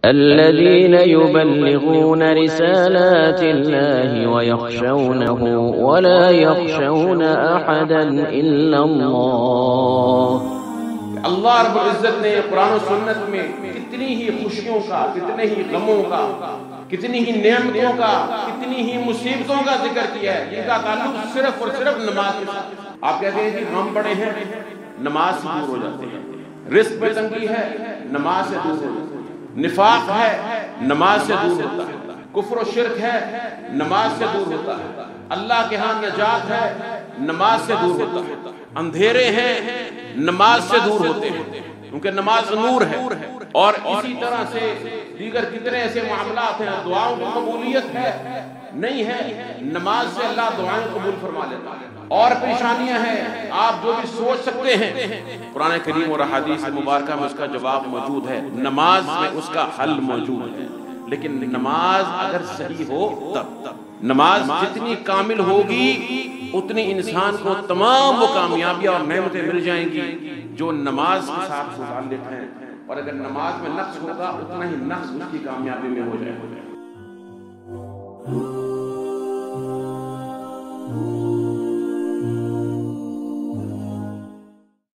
الذين يبلغون رسالات الله ويخشونه ولا يخشون أحدا إلا الله۔ اللہ رب العزت نے قرآن و سنت میں کتنی ہی خوشیوں کا، کتنے ہی غموں کا، کتنی ہی نعمتوں کا، کتنی ہی مصیبتوں کا ذکر کیا ہے جن کا تعلق صرف اور صرف نماز کے ساتھ۔ آپ کہتے ہیں کہ غم بڑے ہیں، نماز سے دور ہو جاتے ہیں۔ رزق میں تنگی ہے، نماز سے دور ہو جاتے ہیں۔ نفاق ہے، نماز سے دور ہوتا ہے۔ کفر و شرک ہے، نماز سے دور ہوتا ہے۔ اللہ کے ہاں نجات ہے، نماز سے دور ہوتا ہے۔ اندھیرے ہیں، نماز سے دور ہوتے ہیں کیونکہ نماز نور ہے۔ اور اسی طرح سے دیگر کتنے ایسے معاملات ہیں، دعاؤں کی قبولیت ہے نہیں ہے، نماز سے اللہ دعائیں قبول فرما لیتا ہے۔ اور پریشانیاں ہیں، آپ جو بھی سوچ سکتے ہیں، قرآن کریم اور احادیث مبارکہ میں اس کا جواب موجود ہے، نماز میں اس کا حل موجود ہے۔ لیکن نماز اگر صحیح ہو تب، نماز جتنی کامل ہوگی اتنی انسان کو تمام وہ کامیابیاں اور نعمتیں مل جائیں گی جو نماز کے ساتھ متعلق ہیں، اور اگر نماز میں نقص ہوگا اتنا ہی نقص اس کی کامیابی میں ہو جائے گا۔